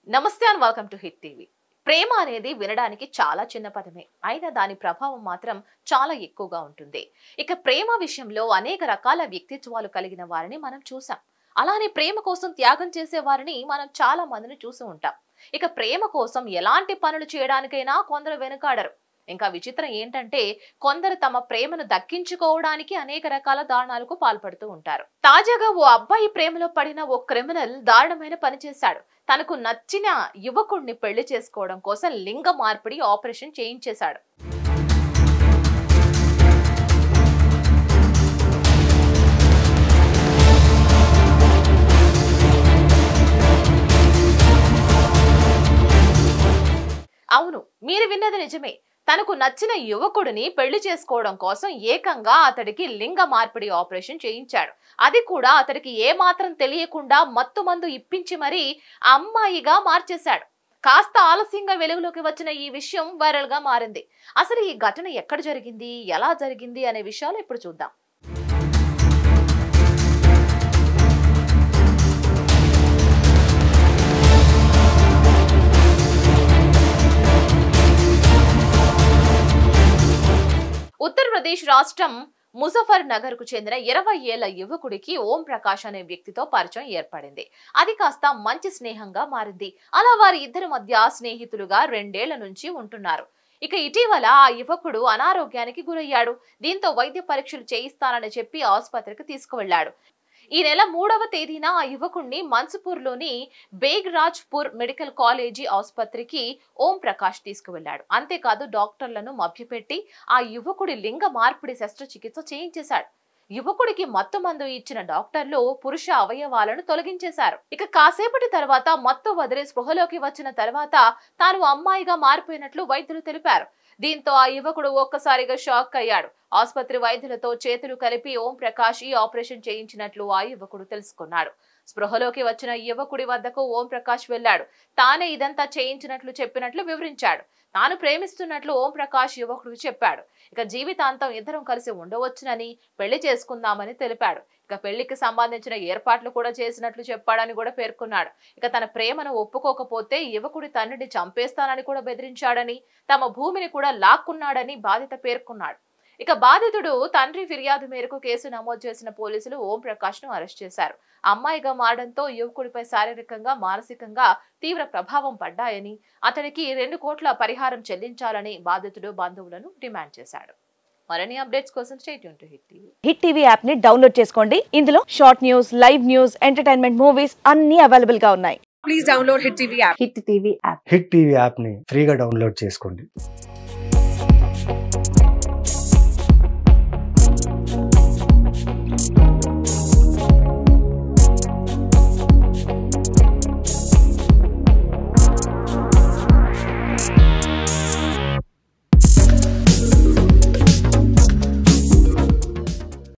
నమస్తే and welcome to Hit TV. ప్రేమ అనేది వినడానికి చాలా చిన్న పదమే, అయినా దాని ప్రభావం మాత్రం చాలా ఎక్కువగా ఉంటుంది. ఇక ప్రేమ విషయంలో అనేక రకాల వ్యక్తిత్వాలు కలిగిన వారిని మనం చూసాం. అలానే ప్రేమ కోసం త్యాగం చేసే వారిని మనం చాలా మందిని చూసి ఉంటాం. ఇక ప్రేమ కోసం ఎలాంటి పనులు చేయడానికైనా కొందరు వెనుకాడరు. ఇంకా విచిత్రం ఏంటంటే కొందరు తమ ప్రేమను దక్కించుకోవడానికి అనేక రకాల దారుణాలకు పాల్పడుతూ ఉంటారు. తాజాగా ఓ అబ్బాయి ప్రేమలో పడిన ఓ క్రిమినల్ దారుణమైన పని చేశాడు. తనకు నచ్చిన యువకుడిని పెళ్లి చేసుకోవడం కోసం లింగ మార్పిడి ఆపరేషన్ చేయించేశాడు. అవును, మీరు విన్నది నిజమే. తనకు నచ్చిన యువకుడిని పెళ్లి చేసుకోవడం కోసం ఏకంగా అతడికి లింగ మార్పిడి ఆపరేషన్ చేయించాడు. అది కూడా అతడికి ఏమాత్రం తెలియకుండా మత్తు మందు ఇప్పించి మరీ అమ్మాయిగా మార్చేశాడు. కాస్త ఆలస్యంగా వెలుగులోకి వచ్చిన ఈ విషయం వైరల్ గా మారింది. అసలు ఈ ఘటన ఎక్కడ జరిగింది, ఎలా జరిగింది అనే విషయాలు ఇప్పుడు చూద్దాం. ఉత్తరప్రదేశ్ రాష్ట్రం ముజఫర్ నగర్ కు చెందిన 20 ఏళ్ల యువకుడికి ఓం ప్రకాష్ అనే వ్యక్తితో పరిచయం ఏర్పడింది. అది కాస్త మంచి స్నేహంగా మారింది. అలా వారి ఇద్దరి మధ్య స్నేహితులుగా 2 ఏళ్ల నుంచి ఉంటున్నారు. ఇక ఇటీవల ఆ యువకుడు అనారోగ్యానికి గురయ్యాడు. దీంతో వైద్య పరీక్షలు చేయిస్తానని చెప్పి ఆసుపత్రికి తీసుకువెళ్లాడు. ఈ నెల 3వ తేదీన ఆ యువకుడిని మన్సుపూర్లోని బేగ్రాజ్పూర్ మెడికల్ కాలేజీ ఆసుపత్రికి ఓం ప్రకాష్ తీసుకువెళ్లాడు. అంతేకాదు డాక్టర్లను మభ్యపెట్టి ఆ యువకుడి లింగ మార్పిడి శస్త్రచికిత్స చేయించేశాడు. యువకుడికి మత్తు మందు ఇచ్చిన డాక్టర్లు పురుష అవయవాలను తొలగించేశారు. ఇక కాసేపటి తర్వాత మత్తు వదిలి స్పృహలోకి వచ్చిన తర్వాత తాను అమ్మాయిగా మారిపోయినట్లు వైద్యులు తెలిపారు. దీంతో ఆ యువకుడు ఒక్కసారిగా షాక్ అయ్యాడు. ఆసుపత్రి వైద్యులతో చేతులు కలిపి ఓం ప్రకాష్ ఈ ఆపరేషన్ చేయించినట్లు ఆ యువకుడు తెలుసుకున్నాడు. స్పృహలోకి వచ్చిన యువకుడి వద్దకు ఓం ప్రకాష్ వెళ్లాడు. తానే ఇదంతా చేయించినట్లు చెప్పినట్లు వివరించాడు. తాను ప్రేమిస్తున్నట్లు ఓం ప్రకాష్ యువకుడికి చెప్పాడు. ఇక జీవితాంతం ఇద్దరం కలిసి ఉండవచ్చునని, పెళ్లి చేసుకుందామని తెలిపాడు. ఇక పెళ్లికి సంబంధించిన ఏర్పాట్లు కూడా చేసినట్లు చెప్పాడని కూడా పేర్కొన్నాడు. ఇక తన ప్రేమను ఒప్పుకోకపోతే యువకుడి తండ్రిని చంపేస్తానని కూడా బెదిరించాడని, తమ భూమిని కూడా లాక్కున్నాడని బాధిత పేర్కొన్నాడు. ఇక బాధితుడు తండ్రి ఫిర్యాదు మేరకు కేసు నమోదు చేసిన పోలీసులు ఓం ప్రకాష్ ను అరెస్ట్ చేశారు. అమ్మాయిగా మారడంతో యువకుడిపై శారీరకంగా, మానసికంగా తీవ్ర ప్రభావం పడ్డాయని, అతడికి 2 కోట్ల పరిహారం చెల్లించాలని బాధితుడు బంధువులను డిమాండ్ చేశాడు. మరిన్ని అప్డేట్స్ కోసం stay tune to Hit TV. Hit TV app ని డౌన్లోడ్ చేసుకోండి. ఇందులో short news, live news, entertainment movies అన్ని అవైలబుల్ గా ఉన్నాయి. Please download Hit TV app. Hit TV app Hit TV app ని ఫ్రీగా డౌన్లోడ్ చేసుకోండి.